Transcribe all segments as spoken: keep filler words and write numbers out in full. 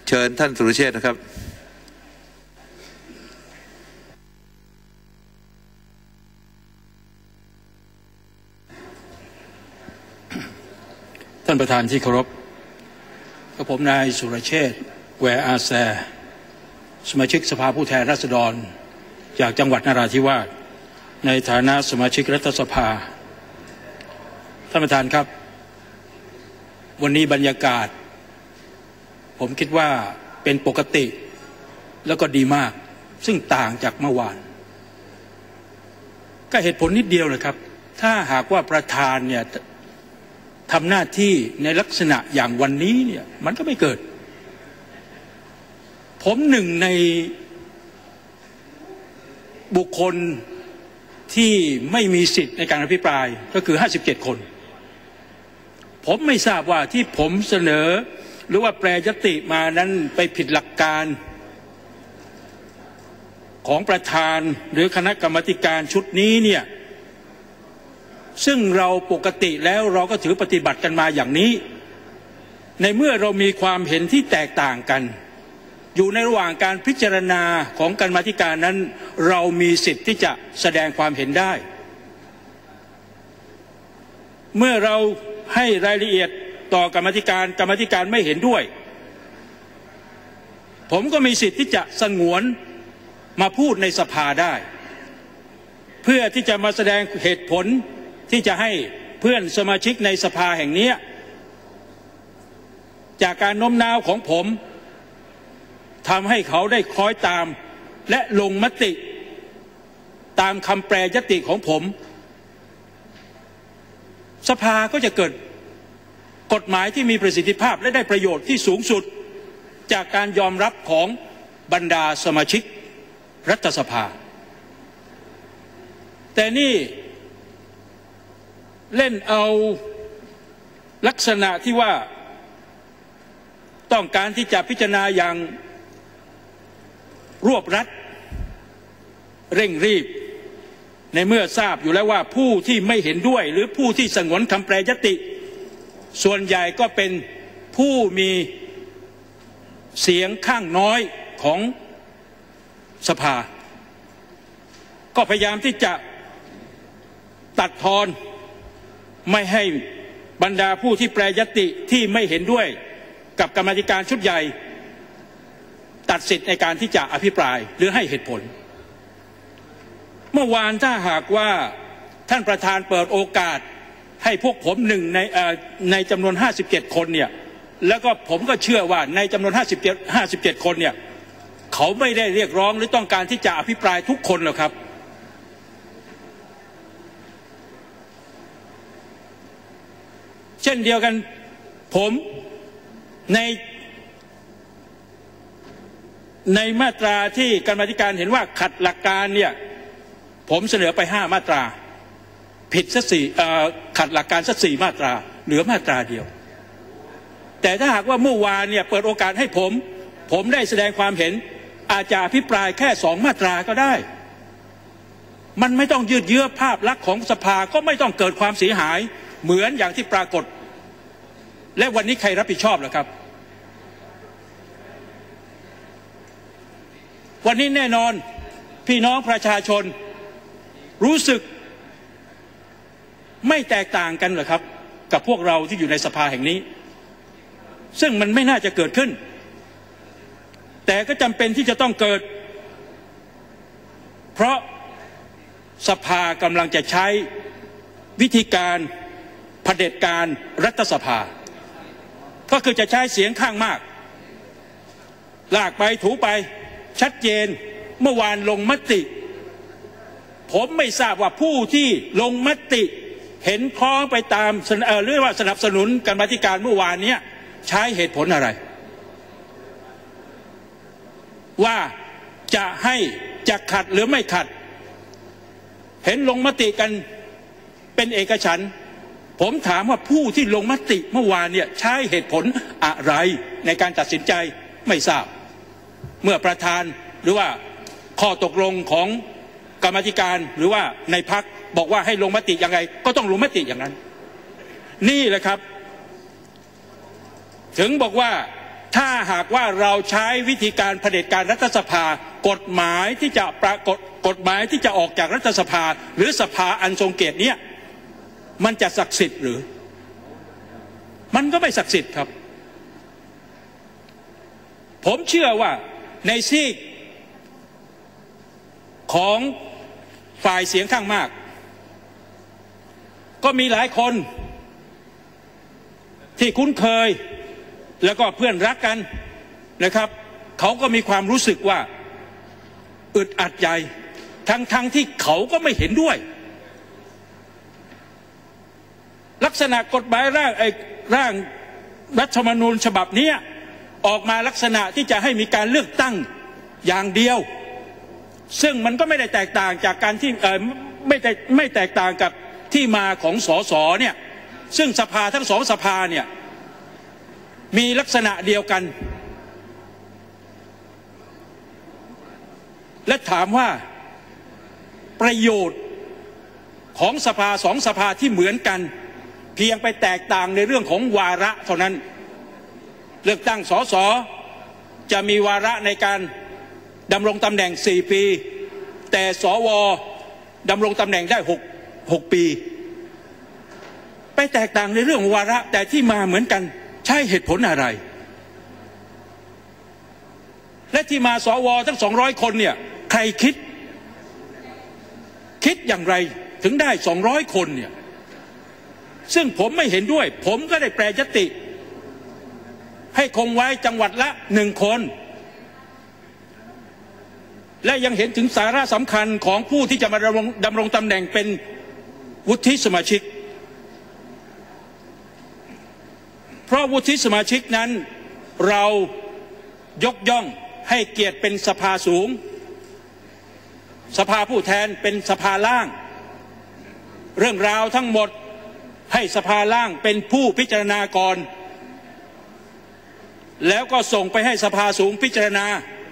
เชิญท่านสุรเชษฐ์นะครับท่านประธานที่เคารพกับผมนายสุรเชษฐ์แวร์อาแซสมาชิกสภาผู้แทนราษฎรจากจังหวัดนราธิวาสในฐานะสมาชิกรัฐสภาท่านประธานครับวันนี้บรรยากาศผมคิดว่าเป็นปกติแล้วก็ดีมากซึ่งต่างจากเมื่อวานก็เหตุผลนิดเดียวเลยครับถ้าหากว่าประธานเนี่ยทำหน้าที่ในลักษณะอย่างวันนี้เนี่ยมันก็ไม่เกิดผมหนึ่งในบุคคลที่ไม่มีสิทธิ์ในการอภิปรายก็คือห้าสิบเจ็ดคนผมไม่ทราบว่าที่ผมเสนอหรือว่าแปรยติมานั้นไปผิดหลักการของประธานหรือคณะกรรมการชุดนี้เนี่ยซึ่งเราปกติแล้วเราก็ถือปฏิบัติกันมาอย่างนี้ในเมื่อเรามีความเห็นที่แตกต่างกันอยู่ในระหว่างการพิจารณาของกรรมาธิการนั้นเรามีสิทธิ์ที่จะแสดงความเห็นได้เมื่อเราให้รายละเอียดต่อกรรมาธิการกรรมาธิการไม่เห็นด้วยผมก็มีสิทธิ์ที่จะสงวนมาพูดในสภาได้เพื่อที่จะมาแสดงเหตุผลที่จะให้เพื่อนสมาชิกในสภาแห่งนี้จากการโน้มน้าวของผมทำให้เขาได้คล้อยตามและลงมติตามคำแปรยติของผมสภาก็จะเกิดกฎหมายที่มีประสิทธิภาพและได้ประโยชน์ที่สูงสุดจากการยอมรับของบรรดาสมาชิกรัฐสภาแต่นี่เล่นเอาลักษณะที่ว่าต้องการที่จะพิจารณาอย่างรวบรัดเร่งรีบในเมื่อทราบอยู่แล้วว่าผู้ที่ไม่เห็นด้วยหรือผู้ที่สงวนคำแปรยติส่วนใหญ่ก็เป็นผู้มีเสียงข้างน้อยของสภาก็พยายามที่จะตัดทอนไม่ให้บรรดาผู้ที่แปรยติที่ไม่เห็นด้วยกับกรรมาธิการชุดใหญ่ตัดสิทธิ์ในการที่จะอภิปรายหรือให้เหตุผลเมื่อวานถ้าหากว่าท่านประธานเปิดโอกาสให้พวกผมหนึ่งในในจำนวนห้าสิบเจ็ดคนเนี่ยแล้วก็ผมก็เชื่อว่าในจำนวนห้าสิบเจ็ด ห้าสิบเจ็ดคนเนี่ยเขาไม่ได้เรียกร้องหรือต้องการที่จะอภิปรายทุกคนหรอกครับเช่นเดียวกันผมในในมาตราที่กรรมาธิการเห็นว่าขัดหลักการเนี่ยผมเสนอไปห้ามาตราผิดสักสี่ขัดหลักการสักสี่มาตราเหลือมาตราเดียวแต่ถ้าหากว่าเมื่อวานเนี่ยเปิดโอกาสให้ผมผมได้แสดงความเห็นอาจจะอภิปรายแค่สองมาตราก็ได้มันไม่ต้องยืดเยื้อภาพลักษณ์ของสภาก็ไม่ต้องเกิดความเสียหายเหมือนอย่างที่ปรากฏและวันนี้ใครรับผิดชอบล่ะครับวันนี้แน่นอนพี่น้องประชาชนรู้สึกไม่แตกต่างกันเหรอครับกับพวกเราที่อยู่ในสภาแห่งนี้ซึ่งมันไม่น่าจะเกิดขึ้นแต่ก็จำเป็นที่จะต้องเกิดเพราะสภากำลังจะใช้วิธีการเผด็จการรัฐสภาก็คือจะใช้เสียงข้างมากลากไปถูไปชัดเจนเมื่อวานลงมติผมไม่ทราบว่าผู้ที่ลงมติเห็นพ้องไปตามเอ่อหรือว่าสนับสนุนกรรมาธิการเมื่อวานนี้ใช้เหตุผลอะไรว่าจะให้จะขัดหรือไม่ขัดเห็นลงมติกันเป็นเอกฉันท์ผมถามว่าผู้ที่ลงมติเมื่อวานเนี่ยใช้เหตุผลอะไรในการตัดสินใจไม่ทราบเมื่อประธานหรือว่าข้อตกลงของกรรมาธิการหรือว่าในพรรคบอกว่าให้ลงมติยังไงก็ต้องลงมติอย่างนั้นนี่แหละครับถึงบอกว่าถ้าหากว่าเราใช้วิธีการเผด็จการรัฐสภากฎหมายที่จะปรากฏกฎหมายที่จะออกจากรัฐสภาหรือสภาอันทรงเกียรติเนี้ยมันจะศักดิ์สิทธิ์หรือมันก็ไม่ศักดิ์สิทธิ์ครับผมเชื่อว่าในซีกของฝ่ายเสียงข้างมากก็มีหลายคนที่คุ้นเคยแล้วก็เพื่อนรักกันนะครับเขาก็มีความรู้สึกว่าอึดอัดใจทั้งทั้งที่เขาก็ไม่เห็นด้วยลักษณะกฎหมายร่างไอ้ร่างรัฐธรรมนูญฉบับนี้ออกมาลักษณะที่จะให้มีการเลือกตั้งอย่างเดียวซึ่งมันก็ไม่ได้แตกต่างจากการที่เอ่อไม่ได้ไม่แตกต่างกับที่มาของสสเนี่ยซึ่งสภาทั้งสองสภาเนี่ยมีลักษณะเดียวกันและถามว่าประโยชน์ของสภาสองสภาที่เหมือนกันเพียงไปแตกต่างในเรื่องของวาระเท่านั้นเลือกตั้งสสจะมีวาระในการดำรงตำแหน่งสี่ปีแต่สวดำรงตำแหน่งได้หก หกปีไปแตกต่างในเรื่องวาระแต่ที่มาเหมือนกันใช่เหตุผลอะไรและที่มาสวทั้งสองร้อยคนเนี่ยใครคิดคิดอย่างไรถึงได้สองร้อยคนเนี่ยซึ่งผมไม่เห็นด้วยผมก็ได้แปรยติให้คงไว้จังหวัดละหนึ่งคนและยังเห็นถึงสาระสำคัญของผู้ที่จะมาดำรงดำรงตำแหน่งเป็นวุฒิสมาชิกเพราะวุฒิสมาชิกนั้นเรายกย่องให้เกียรติเป็นสภาสูงสภาผู้แทนเป็นสภาล่างเรื่องราวทั้งหมดให้สภาล่างเป็นผู้พิจารณาก่อนแล้วก็ส่งไปให้สภาสูงพิจารณา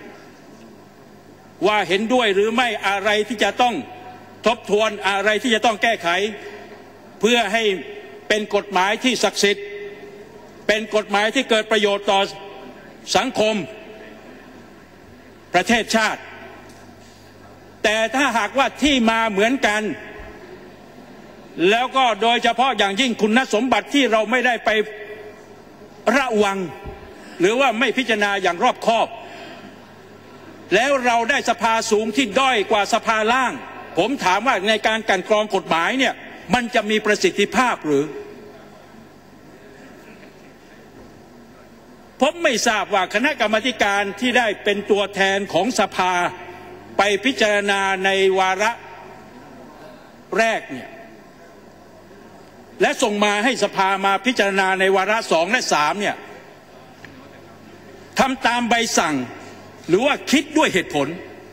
ว่าเห็นด้วยหรือไม่อะไรที่จะต้องทบทวนอะไรที่จะต้องแก้ไขเพื่อให้เป็นกฎหมายที่ศักดิ์สิทธิ์เป็นกฎหมายที่เกิดประโยชน์ต่อสังคมประเทศชาติแต่ถ้าหากว่าที่มาเหมือนกันแล้วก็โดยเฉพาะอย่างยิ่งคุณสมบัติที่เราไม่ได้ไประวังหรือว่าไม่พิจารณาอย่างรอบคอบแล้วเราได้สภาสูงที่ด้อยกว่าสภาล่างผมถามว่าในการกลั่นกรองกฎหมายเนี่ยมันจะมีประสิทธิภาพหรือผมไม่ทราบว่าคณะกรรมาธิการที่ได้เป็นตัวแทนของสภาไปพิจารณาในวาระแรกเนี่ยและส่งมาให้สภามาพิจารณาในวาระสองและสามเนี่ยทำตามใบสั่งหรือว่าคิดด้วยเหตุผล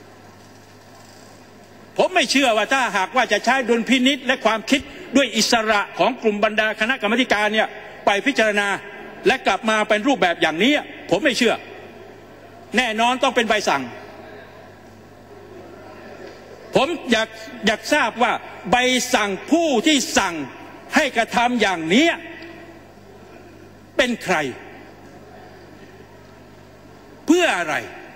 ผมไม่เชื่อว่าถ้าหากว่าจะใช้ดุลพินิจและความคิดด้วยอิสระของกลุ่มบรรดาคณะกรรมการเนี่ยไปพิจารณาและกลับมาเป็นรูปแบบอย่างนี้ผมไม่เชื่อแน่นอนต้องเป็นใบสั่งผมอยากอยากทราบว่าใบสั่งผู้ที่สั่งให้กระทำอย่างนี้เป็นใครเพื่ออะไร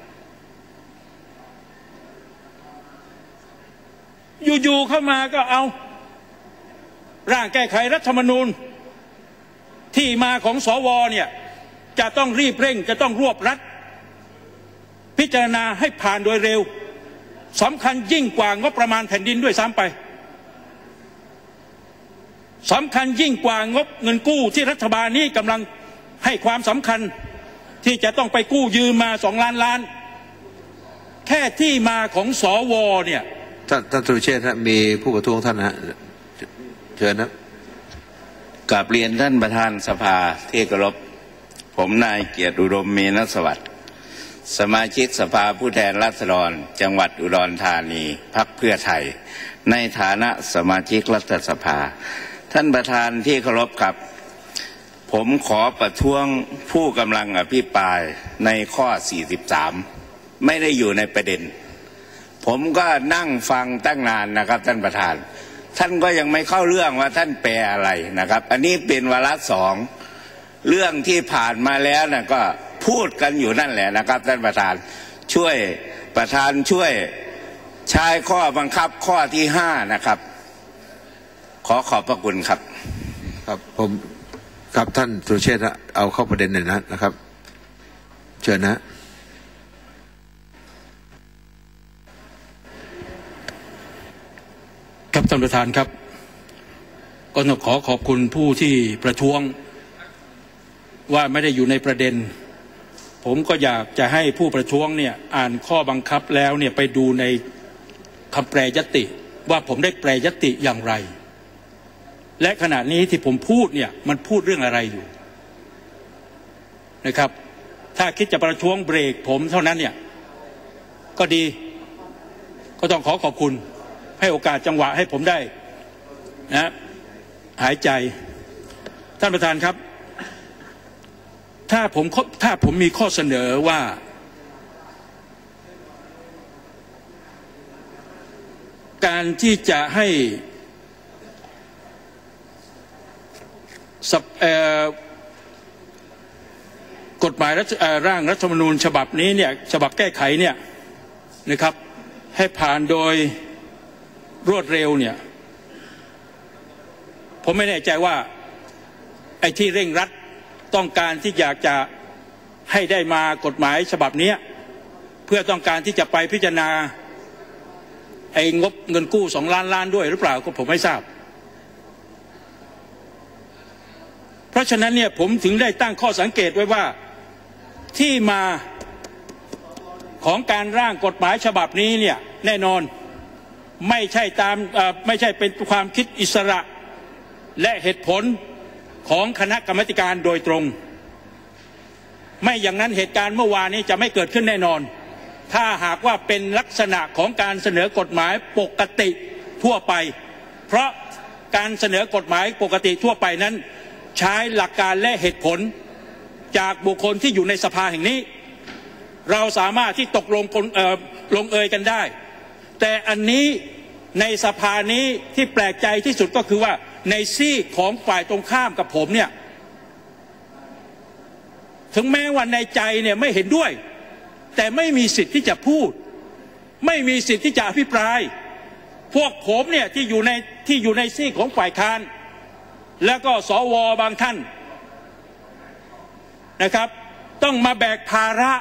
อยู่ๆเข้ามาก็เอาร่างแก้ไขรัฐธรรมนูญที่มาของสวเนี่ยจะต้องรีบเร่งจะต้องรวบรัดพิจารณาให้ผ่านโดยเร็วสำคัญยิ่งกว่างบประมาณแผ่นดินด้วยซ้ำไปสำคัญยิ่งกว่างบเงินกู้ที่รัฐบาลนี้กำลังให้ความสำคัญที่จะต้องไปกู้ยืมมาสองล้านล้านแค่ที่มาของสวเนี่ยท่านท่านสุรเชษฐ์มีผู้ประท้วงท่านนะเชิญนะกราบเรียนท่านประธานสภาที่เคารพผมนายเกียรติอุดมมีนสวัสดิ์สมาชิกสภาผู้แทนราษฎรจังหวัดอุดรธานีพรรคเพื่อไทยในฐานะสมาชิกรัฐสภาท่านประธานที่เคารพครับผมขอประท้วงผู้กำลังอภิปรายในข้อสี่สิบสามไม่ได้อยู่ในประเด็นผมก็นั่งฟังตั้งนานนะครับท่านประธานท่านก็ยังไม่เข้าเรื่องว่าท่านแปลอะไรนะครับอันนี้เป็นวาระสองเรื่องที่ผ่านมาแล้วนะก็พพูดกันอยู่นั่นแหละนะครับท่านประธานช่วยประธานช่วยใช้ข้อบังคับข้อที่ห้านะครับขอขอบพระคุณครับครับผมครับท่านสุรเชษฐ์เอาเข้าประเด็นหน่อยนะนะครับเชิญนะครับท่านประธานครับก็ต้องขอขอบคุณผู้ที่ประท้วงว่าไม่ได้อยู่ในประเด็นผมก็อยากจะให้ผู้ประท้วงเนี่ยอ่านข้อบังคับแล้วเนี่ยไปดูในคำแปลยติว่าผมได้แปลยติอย่างไรและขณะนี้ที่ผมพูดเนี่ยมันพูดเรื่องอะไรอยู่นะครับถ้าคิดจะประท้วงเบรกผมเท่านั้นเนี่ยก็ดีก็ต้องขอขอบคุณให้โอกาสจังหวะให้ผมได้นะหายใจท่านประธานครับถ้าผมถ้าผมมีข้อเสนอว่าการที่จะให้กฎหมายร่างรัฐธรรมนูญฉบับนี้เนี่ยฉบับแก้ไขเนี่ยนะครับให้ผ่านโดยรวดเร็วเนี่ยผมไม่แน่ใจว่าไอ้ที่เร่งรัดต้องการที่อยากจะให้ได้มากฎหมายฉบับนี้เพื่อต้องการที่จะไปพิจารณาไอ้งบเงินกู้สองล้านล้านด้วยหรือเปล่าก็ผมไม่ทราบเพราะฉะนั้นเนี่ยผมถึงได้ตั้งข้อสังเกตไว้ว่าที่มาของการร่างกฎหมายฉบับนี้เนี่ยแน่นอนไม่ใช่ตามไม่ใช่เป็นความคิดอิสระและเหตุผลของคณะกรรมการโดยตรงไม่อย่างนั้นเหตุการณ์เมื่อวานนี้จะไม่เกิดขึ้นแน่นอนถ้าหากว่าเป็นลักษณะของการเสนอกฎหมายปกติทั่วไปเพราะการเสนอกฎหมายปกติทั่วไปนั้นใช้หลักการและเหตุผลจากบุคคลที่อยู่ในสภาแห่งนี้เราสามารถที่ตกลงเอ่อลงเอยกันได้แต่อันนี้ในสภานี้ที่แปลกใจที่สุดก็คือว่าในซีกของฝ่ายตรงข้ามกับผมเนี่ยถึงแม้ว่าในใจเนี่ยไม่เห็นด้วยแต่ไม่มีสิทธิ์ที่จะพูดไม่มีสิทธิ์ที่จะอภิปรายพวกผมเนี่ยที่อยู่ในที่อยู่ในซีกของฝ่ายค้านแล้วก็สวบางท่านนะครับต้องมาแบกภาระ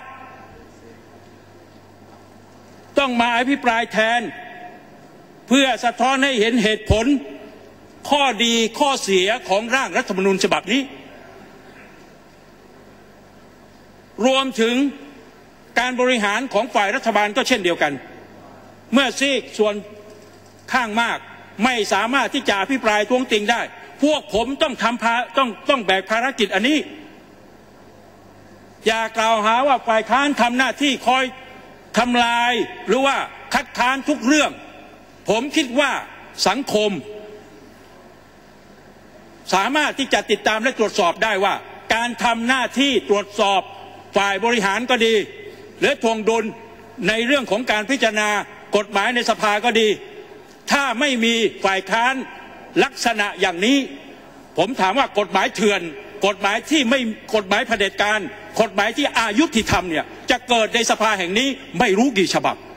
ต้องมาอภิปรายแทนเพื่อสะท้อนให้เห็นเหตุผลข้อดีข้อเสียของร่างรัฐธรรมนูญฉบับนี้รวมถึงการบริหารของฝ่ายรัฐบาลก็เช่นเดียวกันเมื่อซีกส่วนข้างมากไม่สามารถที่จะอภิปรายท้วงติงได้พวกผมต้องทำภาต้องต้องแบกภารกิจอันนี้อย่ากล่าวหาว่าฝ่ายค้านทำหน้าที่คอยทำลายหรือว่าคัดค้านทุกเรื่องผมคิดว่าสังคมสามารถที่จะติดตามและตรวจสอบได้ว่าการทำหน้าที่ตรวจสอบฝ่ายบริหารก็ดีหรือทวงดุลในเรื่องของการพิจารณากฎหมายในสภาก็ดีถ้าไม่มีฝ่ายค้านลักษณะอย่างนี้ผมถามว่ากฎหมายเถื่อนกฎหมายที่ไม่กฎหมายเผด็จการกฎหมายที่อายุติธรรมเนี่ยจะเกิดในสภาแห่งนี้ไม่รู้กี่ฉบับ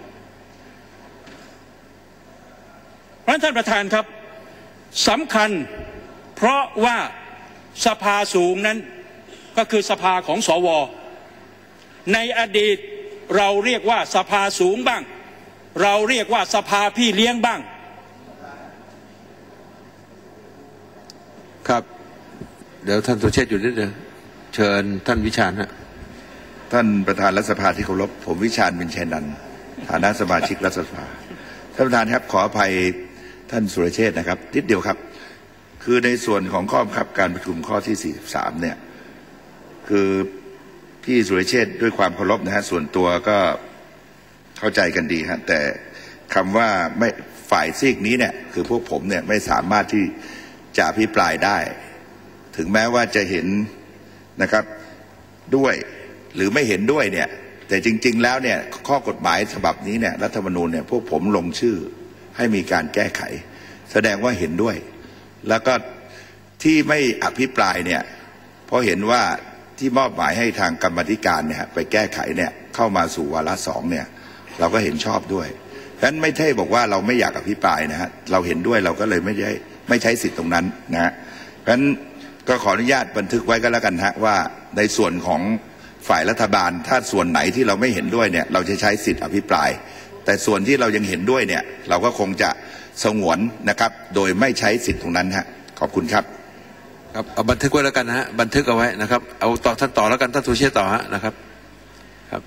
เพราะท่านประธานครับสำคัญเพราะว่าสภาสูงนั้นก็คือสภาของสวในอดีตเราเรียกว่าสภาสูงบ้างเราเรียกว่าสภาพี่เลี้ยงบ้างครับเดี๋ยวท่านสุเชษฐ์อยู่นิดเดียวเชิญท่านวิชาญฮะท่านประธานรัฐสภาที่เคารพผมวิชาญบินชัยนันท์ฐานะสมาชิกรัฐสภาท่านประธานครับขออภัยท่านสุรเชษฐ์นะครับนิดเดียวครับคือในส่วนของข้อบังคับการประชุมข้อที่สี่สิบสามเนี่ยคือพี่สุรเชษฐ์ด้วยความเคารพนะฮะส่วนตัวก็เข้าใจกันดีฮะแต่คำว่าไม่ฝ่ายซีกนี้เนี่ยคือพวกผมเนี่ยไม่สามารถที่จะอภิปรายได้ถึงแม้ว่าจะเห็นนะครับด้วยหรือไม่เห็นด้วยเนี่ยแต่จริงๆแล้วเนี่ยข้อกฎหมายฉบับนี้เนี่ยรัฐธรรมนูญเนี่ยพวกผมลงชื่อให้มีการแก้ไขแสดงว่าเห็นด้วยแล้วก็ที่ไม่อภิปรายเนี่ยเพราะเห็นว่าที่มอบหมายให้ทางกรรมาธิการเนี่ยไปแก้ไขเนี่ยเข้ามาสู่วาระสองเนี่ยเราก็เห็นชอบด้วยฉะนั้นไม่ใช่บอกว่าเราไม่อยากอภิปรายนะฮะเราเห็นด้วยเราก็เลยไม่ได้ไม่ใช้สิทธิ์ตรงนั้นนะฮะฉะนั้นก็ขออนุญาตบันทึกไว้ก็แล้วกันฮะว่าในส่วนของฝ่ายรัฐบาลถ้าส่วนไหนที่เราไม่เห็นด้วยเนี่ยเราจะใช้สิทธิ์อภิปรายแต่ส่วนที่เรายังเห็นด้วยเนี่ยเราก็คงจะสงวนนะครับโดยไม่ใช้สิทธิ์ตรงนั้นฮะขอบคุณครับครับเอาบันทึกไว้แล้วกันนะฮะบันทึกเอาไว้นะครับเอาต่อท่านต่อแล้วกันท่านสุเชษฐ์ต่อฮะนะครับครับ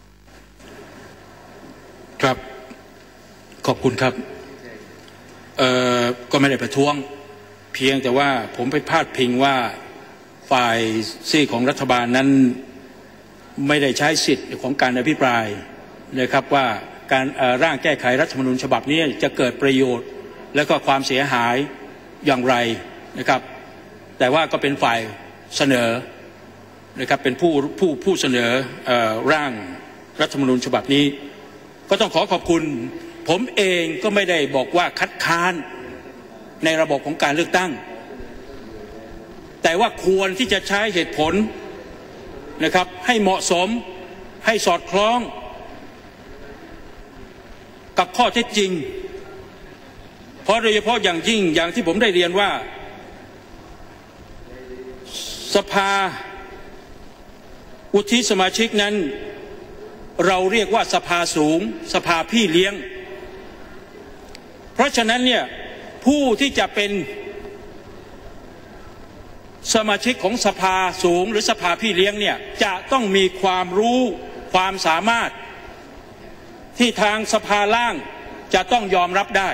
ครับขอบคุณครับเอ่อก็ไม่ได้ประท้วงเพียงแต่ว่าผมไปพาดพิงว่าฝ่ายซีกของรัฐบาลนั้นไม่ได้ใช้สิทธิ์ของการอภิปรายนะครับว่าการร่างแก้ไขรัฐธรรมนูญฉบับนี้จะเกิดประโยชน์และก็ความเสียหายอย่างไรนะครับแต่ว่าก็เป็นฝ่ายเสนอนะครับเป็นผู้ผู้ผู้เสนอเอ่อร่างรัฐธรรมนูญฉบับนี้ก็ต้องขอขอบคุณผมเองก็ไม่ได้บอกว่าคัดค้านในระบบของการเลือกตั้งแต่ว่าควรที่จะใช้เหตุผลนะครับให้เหมาะสมให้สอดคล้องกับข้อเท็จจริงเพราะโดยเฉพาะอย่างยิ่งอย่างที่ผมได้เรียนว่าสภาวุฒิสมาชิกนั้นเราเรียกว่าสภาสูงสภาพี่เลี้ยงเพราะฉะนั้นเนี่ยผู้ที่จะเป็นสมาชิกของสภาสูงหรือสภาพี่เลี้ยงเนี่ยจะต้องมีความรู้ความสามารถที่ทางสภาล่างจะต้องยอมรับได้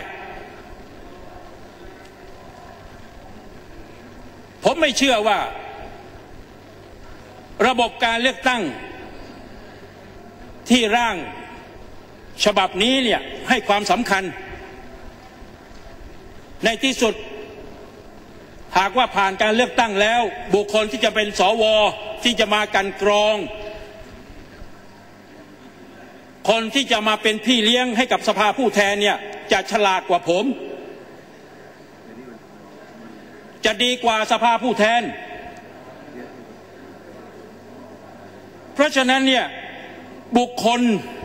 ผมไม่เชื่อว่าระบบการเลือกตั้งที่ร่างฉบับนี้เนี่ยให้ความสำคัญในที่สุดหากว่าผ่านการเลือกตั้งแล้วบุคคลที่จะเป็นสวที่จะมากันกรองคนที่จะมาเป็นพี่เลี้ยงให้กับสภาผู้แทนเนี่ยจะฉลาดกว่าผมจะดีกว่าสภาผู้แทนเพราะฉะนั้นเนี่ยบุคคล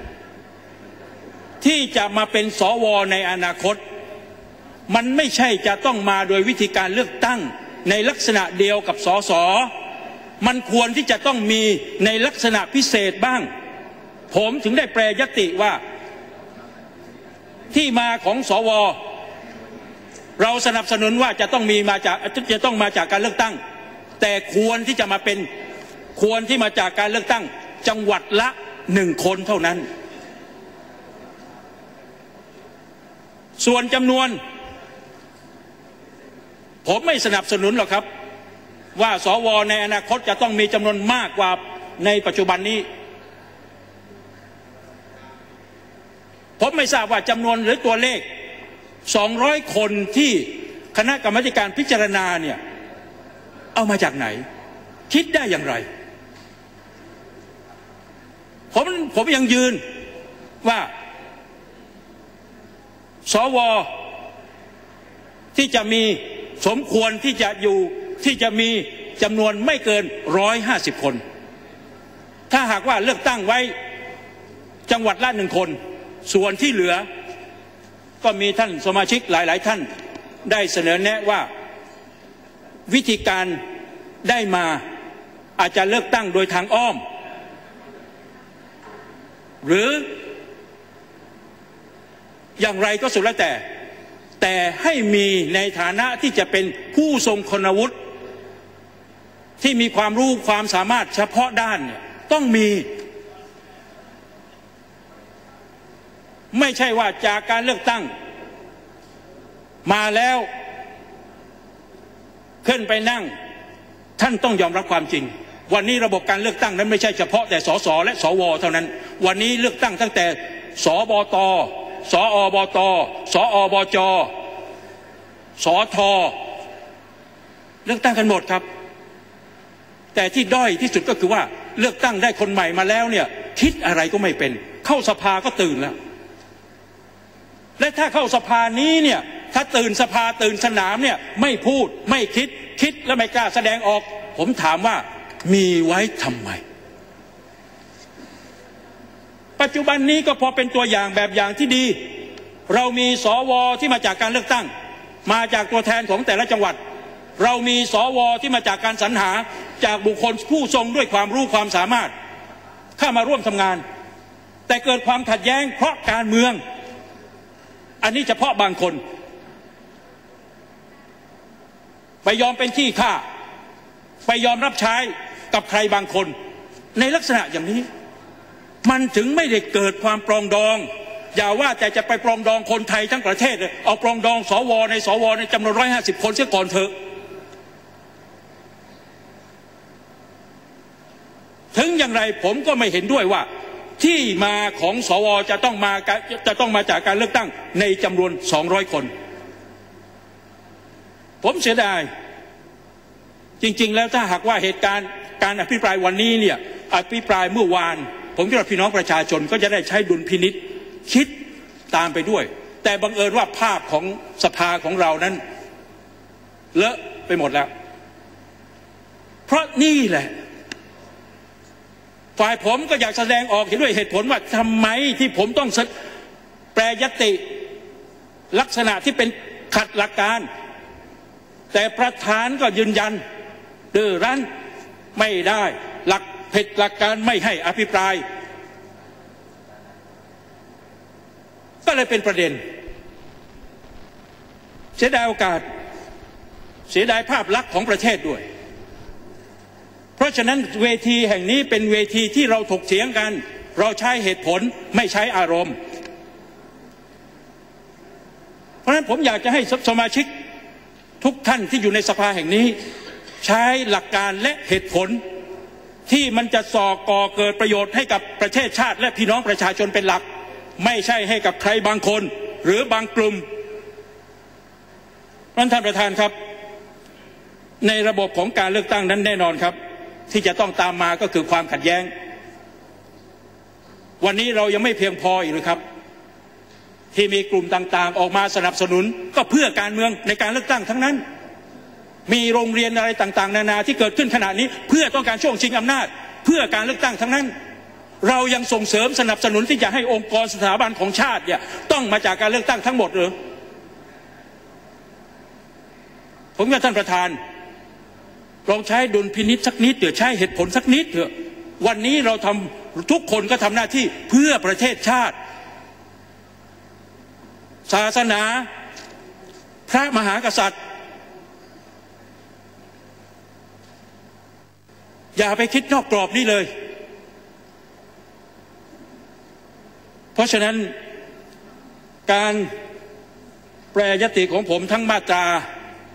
ที่จะมาเป็นสวในอนาคตมันไม่ใช่จะต้องมาโดยวิธีการเลือกตั้งในลักษณะเดียวกับสสมันควรที่จะต้องมีในลักษณะพิเศษบ้างผมถึงได้แปรยติว่าที่มาของสวเราสนับสนุนว่าจะต้องมีมาจากจะต้องมาจากการเลือกตั้งแต่ควรที่จะมาเป็นควรที่มาจากการเลือกตั้งจังหวัดละหนึ่งคนเท่านั้นส่วนจำนวนผมไม่สนับสนุนหรอกครับว่าสวในอนาคตจะต้องมีจำนวนมากกว่าในปัจจุบันนี้ผมไม่ทราบว่าจำนวนหรือตัวเลขสองร้อยคนที่คณะกรรมาธิการพิจารณาเนี่ยเอามาจากไหนคิดได้อย่างไรผมผมยังยืนว่าสวที่จะมีสมควรที่จะอยู่ที่จะมีจำนวนไม่เกินร้อยห้าสิบคนถ้าหากว่าเลือกตั้งไว้จังหวัดละหนึ่งคนส่วนที่เหลือก็มีท่านสมาชิกหลายๆท่านได้เสนอแนะว่าวิธีการได้มาอาจจะเลือกตั้งโดยทางอ้อมหรืออย่างไรก็สุดแล้วแต่แต่ให้มีในฐานะที่จะเป็นผู้ทรงคุณวุฒิที่มีความรู้ความสามารถเฉพาะด้านเนี่ยต้องมีไม่ใช่ว่าจากการเลือกตั้งมาแล้วขึ้นไปนั่งท่านต้องยอมรับความจริงวันนี้ระบบการเลือกตั้งนั้นไม่ใช่เฉพาะแต่สสและสวเท่านั้นวันนี้เลือกตั้งตั้งแต่สบตสอบตสอบจสทเลือกตั้งกันหมดครับแต่ที่ด้อยที่สุดก็คือว่าเลือกตั้งได้คนใหม่มาแล้วเนี่ยคิดอะไรก็ไม่เป็นเข้าสภาก็ตื่นแล้วและถ้าเข้าสภานี้เนี่ยถ้าตื่นสภาตื่นสนามเนี่ยไม่พูดไม่คิดคิดแล้วไม่กล้าแสดงออกผมถามว่ามีไว้ทำไมปัจจุบันนี้ก็พอเป็นตัวอย่างแบบอย่างที่ดีเรามีสวที่มาจากการเลือกตั้งมาจากตัวแทนของแต่ละจังหวัดเรามีสวที่มาจากการสรรหาจากบุคคลผู้ทรงด้วยความรู้ความสามารถเข้ามาร่วมทำงานแต่เกิดความขัดแย้งเพราะการเมืองอันนี้เฉพาะบางคนไปยอมเป็นขี้ข้าไปยอมรับใช้กับใครบางคนในลักษณะอย่างนี้มันถึงไม่ได้เกิดความปรองดองอย่าว่าแต่จะไปปรองดองคนไทยทั้งประเทศเลยเอาปรองดองสวในสวในจำนวนร้อยห้าสิบคนเสียก่อนเถอะถึงอย่างไรผมก็ไม่เห็นด้วยว่าที่มาของสวจะต้องมาจะต้องมาจากการเลือกตั้งในจำนวนสองร้อยคนผมเสียดายจริงๆแล้วถ้าหากว่าเหตุการณ์การอภิปรายวันนี้เนี่ยอภิปรายเมื่อวานผมคิดว่าพี่น้องประชาชนก็จะได้ใช้ดุลพินิจคิดตามไปด้วยแต่บังเอิญว่าภาพของสภาของเรานั้นเลอะไปหมดแล้วเพราะนี่แหละฝ่ายผมก็อยากแสดงออกเห็นด้วยเหตุผลว่าทำไมที่ผมต้องแปรยติลักษณะที่เป็นขัดหลักการแต่ประธานก็ยืนยันดื้อรั้นไม่ได้หลักผิดหลักการไม่ให้อภิปรายก็เลยเป็นประเด็นเสียดายโอกาสเสียดายภาพลักษณ์ของประเทศด้วยเพราะฉะนั้นเวทีแห่งนี้เป็นเวทีที่เราถกเถียงกันเราใช้เหตุผลไม่ใช้อารมณ์เพราะฉะนั้นผมอยากจะให้สมาชิกทุกท่านที่อยู่ในสภาแห่งนี้ใช้หลักการและเหตุผลที่มันจะส่อก่อเกิดประโยชน์ให้กับประเทศชาติและพี่น้องประชาชนเป็นหลักไม่ใช่ให้กับใครบางคนหรือบางกลุ่มท่านประธานครับในระบบของการเลือกตั้งนั้นแน่นอนครับที่จะต้องตามมาก็คือความขัดแย้งวันนี้เรายังไม่เพียงพออีกเลยครับที่มีกลุ่มต่างๆออกมาสนับสนุนก็เพื่อการเมืองในการเลือกตั้งทั้งนั้นมีโรงเรียนอะไรต่างๆนานาที่เกิดขึ้นขณะนี้เพื่อต้องการช่วงชิงอำนาจเพื่อการเลือกตั้งทั้งนั้นเรายังส่งเสริมสนับสนุนที่จะให้องค์กรสถาบันของชาติเนี่ยต้องมาจากการเลือกตั้งทั้งหมดหรือผมว่าท่านประธานลองใช้ดุลพินิจสักนิดเถอะใช้เหตุผลสักนิดเถอะวันนี้เราทำทุกคนก็ทำหน้าที่เพื่อประเทศชาติศาสนาพระมหากษัตริย์อย่าไปคิดนอกกรอบนี้เลยเพราะฉะนั้นการแปรยติของผมทั้งมาตราห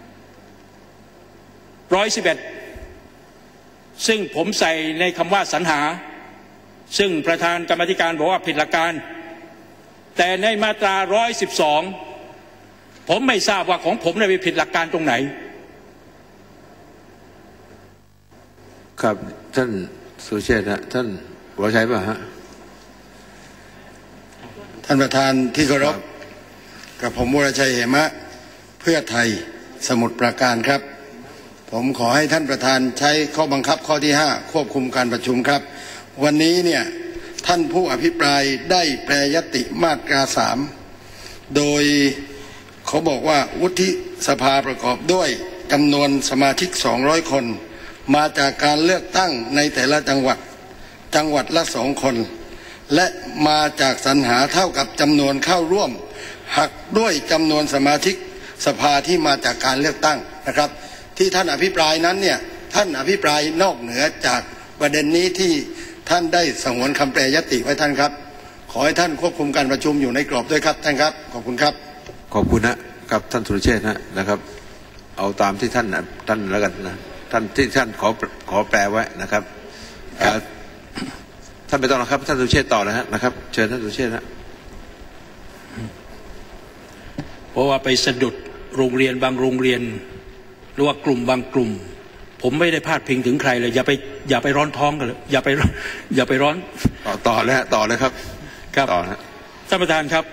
นึ่งร้อยสิบเอ็ดซึ่งผมใส่ในคำว่าสรรหาซึ่งประธานกรรมธิการบอกว่าผิดหลักการแต่ในมาตราหนึ่งร้อยสิบสองผมไม่ทราบว่าของผมได้ไปผิดหลักการตรงไหนครับท่านสุเชษฐ์ฮะท่านวรชัยป่ะฮะท่านประธานที่เคารพกับผมวรชัยเหมะเพื่อไทยสมุทรปราการครับผมขอให้ท่านประธานใช้ข้อบังคับข้อที่ห้าควบคุมการประชุมครับวันนี้เนี่ยท่านผู้อภิปรายได้แปรยติมาตราสามโดยเขาบอกว่าวุฒิสภาประกอบด้วยจำนวนสมาชิกสองร้อยคนมาจากการเลือกตั้งในแต่ละจังหวัดจังหวัดละสองคนและมาจากสรรหาเท่ากับจำนวนเข้าร่วมหักด้วยจำนวนสมาชิกสภาที่มาจากการเลือกตั้งนะครับที่ท่านอภิปรายนั้นเนี่ยท่านอภิปรายนอกเหนือจากประเด็นนี้ที่ท่านได้สงวนคำแปรยติไว้ท่านครับขอให้ท่านควบคุมการประชุมอยู่ในกรอบด้วยครับท่านครับขอบคุณครับขอบคุณนะครับท่านสุรเชษฐ์นะนะครับเอาตามที่ท่านท่านแล้วกันนะท่านที่ท่านขอขอแปลไว้นะครับท่านไม่ต้องนะครับท่านสุรเชษฐ์ต่อนะฮะนะครับเชิญท่านสุรเชษฐ์นะเพราะว่าไปสะดุดโรงเรียนบางโรงเรียนหรือว่ากลุ่มบางกลุ่มผมไม่ได้พาดพิงถึงใครเลยอย่าไปอย่าไปร้อนท้องกันเลยอย่าไปอย่าไปร้อนต่อต่อเลยฮะต่อเลยครับครับต่อฮะท่านประธานครับ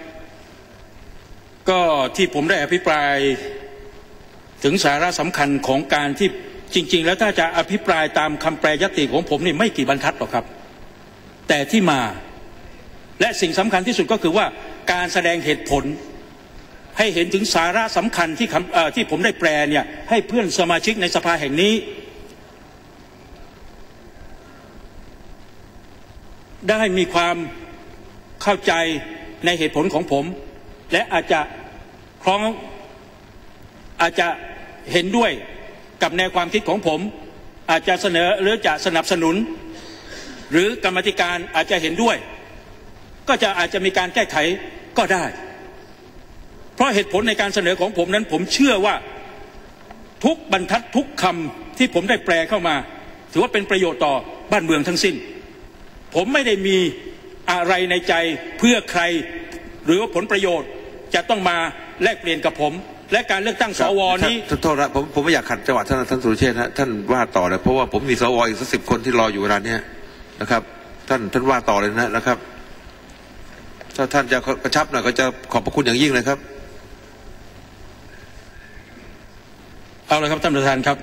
ก็ที่ผมได้อภิปรายถึงสาระสำคัญของการที่จริงๆแล้วถ้าจะอภิปรายตามคำแปรยติของผมนี่ไม่กี่บรรทัดหรอกครับแต่ที่มาและสิ่งสำคัญที่สุดก็คือว่าการแสดงเหตุผลให้เห็นถึงสาระสำคัญที่ที่ผมได้แปลเนี่ยให้เพื่อนสมาชิกในสภาแห่งนี้ได้มีความเข้าใจในเหตุผลของผมและอาจจะคล้องอาจจะเห็นด้วยกับแนวความคิดของผมอาจจะเสนอหรือจะสนับสนุนหรือกรรมธิการอาจจะเห็นด้วยก็จะอาจจะมีการแก้ไขก็ได้เพราะเหตุผลในการเสนอของผมนั้นผมเชื่อว่าทุกบรรทัดทุกคำที่ผมได้แปลเข้ามาถือว่าเป็นประโยชน์ต่อบ้านเมืองทั้งสิ้นผมไม่ได้มีอะไรในใจเพื่อใครหรือว่าผลประโยชน์จะต้องมาแลกเปลี่ยนกับผมและการเลือกตั้งสวนี้ท่านโทษนะผมผมไม่อยากขัดจังหวะท่านท่านสุรเชษฐ์นะท่านว่าต่อเลยเพราะว่าผมมีสวอีกสักสิบคนที่รออยู่เวลานี้นะครับท่านท่านว่าต่อเลยนะนะครับถ้าท่านจะกระชับหน่อยก็จะขอบพระคุณอย่างยิ่งเลยครับเอาเลยครับท่านประธานครับ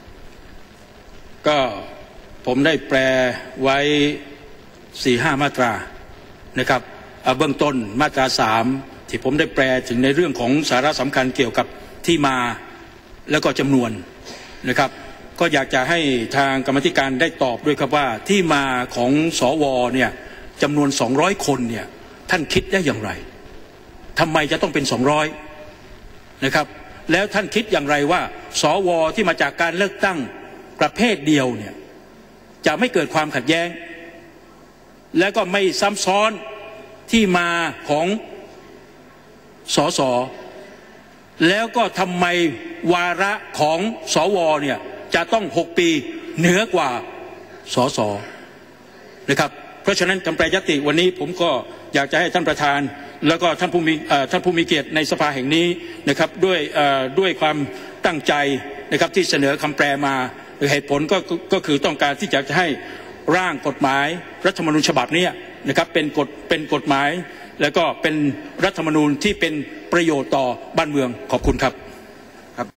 ก็ผมได้แปลไว้สี่ห้ามาตรานะครับเบื้องต้นมาตราสามที่ผมได้แปลถึงในเรื่องของสาระสำคัญเกี่ยวกับที่มาแล้วก็จำนวนนะครับก็อยากจะให้ทางกรรมธิการได้ตอบด้วยครับว่าที่มาของสวเนี่ยจำนวนสองร้อยคนเนี่ยท่านคิดได้อย่างไรทำไมจะต้องเป็นสองร้อยนะครับแล้วท่านคิดอย่างไรว่าสวที่มาจากการเลือกตั้งประเภทเดียวเนี่ยจะไม่เกิดความขัดแย้งและก็ไม่ซ้ำซ้อนที่มาของสสแล้วก็ทำไมวาระของสวเนี่ยจะต้องหกปีเหนือกว่าสสนะครับเพราะฉะนั้นคำแปรยติวันนี้ผมก็อยากจะให้ท่านประธานแล้วก็ท่านผู้มีท่านผู้มีเกียรติในสภาแห่งนี้นะครับด้วยด้วยความตั้งใจนะครับที่เสนอคำแปรมาเหตุผลก็ก็คือต้องการที่จะให้ร่างกฎหมายรัฐธรรมนูญฉบับนี้นะครับเป็นกฎเป็นกฎหมายแล้วก็เป็นรัฐธรรมนูญที่เป็นประโยชน์ต่อบ้านเมืองขอบคุณครับ